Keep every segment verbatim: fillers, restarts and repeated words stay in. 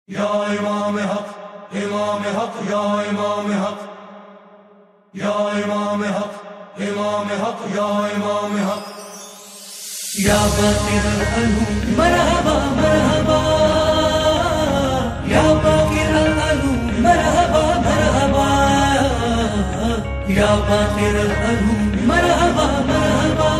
या इमाम हक, इमाम हक, या इमाम हक, या इमाम हक, इमाम हक, या इमाम हक, या बाकिर अल-अलूम मरहबा मरहबा, या बाकिर अल-अलूम मरहबा मरहबा, या बाकिर अल-अलूम मरहबा मरहबा,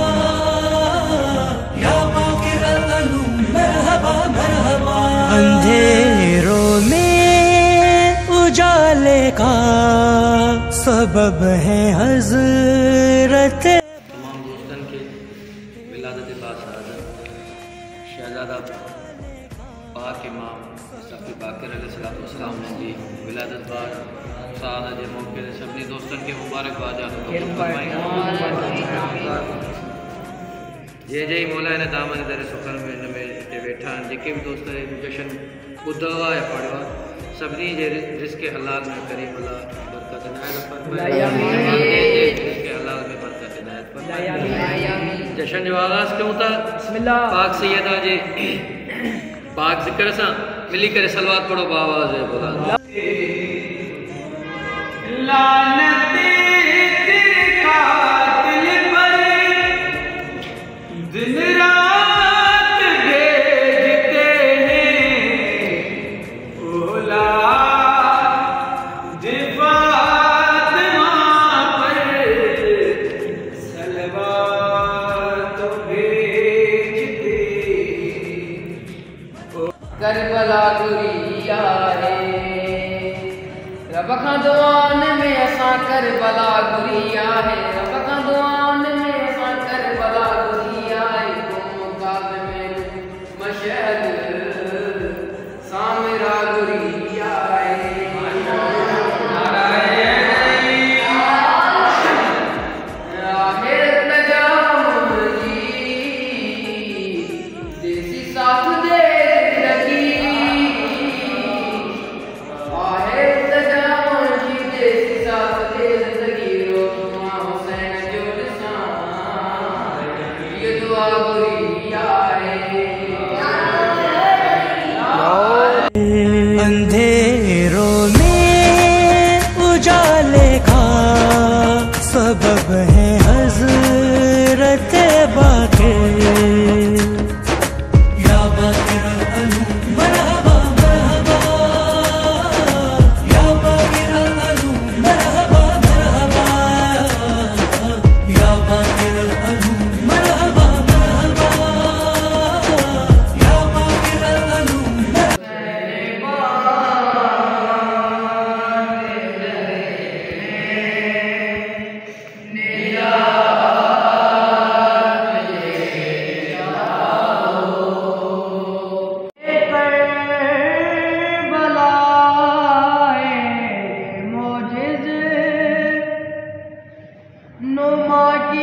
या बाकिर अल-अलूम मरहबा मरहबा। अंधेरों में उजाले का सबब है हज़रत तमाम दोस्तन के विलादत बासादत शहज़ादा पाक इमाम सफ़ी बाक़िर अलैहिस्सलाम ने जी विलादत बार सादा जे मौके ते सभी दोस्तन के मुबारकबाद ये जे मौला ने दामन दर सुखन में इन में ते वेठा जेके भी दोस्त जशन ॿुधो आहे या पढ़ियो आहे सभिनी जे रिज़्क़ हलाल में करीम अल्लाह बरकत इनायत फरमाए, रिज़्क़ हलाल में बरकत इनायत फरमाए। जशन जो आगाज़ कयूं था पाक सैयदा जे पाक ज़िक्र सां मिली करे सलवात पढ़ो बाआवाज़ बुलंद। करबला गुरिया है रब खां दुआन में असां करबला गुरिया है, रब खां दुआन में असां करबला गुरिया है। तुम काज़ में मशहद सामरा गुरिया है, आखिर नजाम जी देसी साथ दे अंधेरों में उजाले का सबब है हज़रत बाक़िर, या बाकिर अल-अलूम मरहबा मरहबा, या बाकिर अल-अलूम मरहबा मरहबा, या बाकिर अल-अलूम मरहबा मरहबा, या बाकिर अल-अलूम नुमा की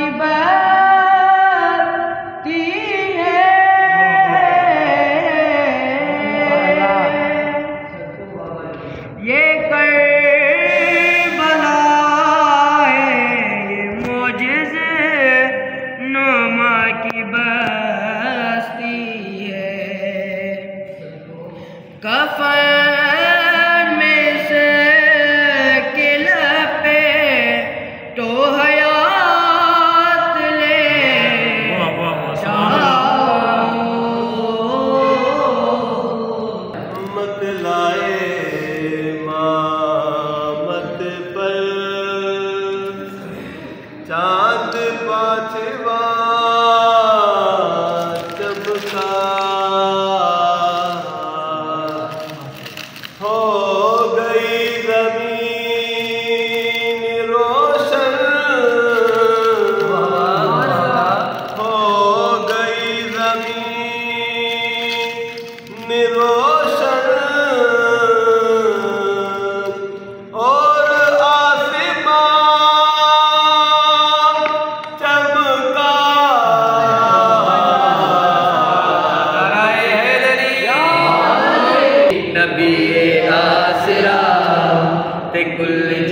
बाती है, ये करबला है, ये मोजिज़े नुमा की बस्ती है। कफन में से किला पे तो हयात ले मत लाए मामत पर चांद पाँचवा चमका हो गई ज़मीन रोशन, हो गई ज़मीन रोशन और आसमान चमका। नबी आसरा ते कुल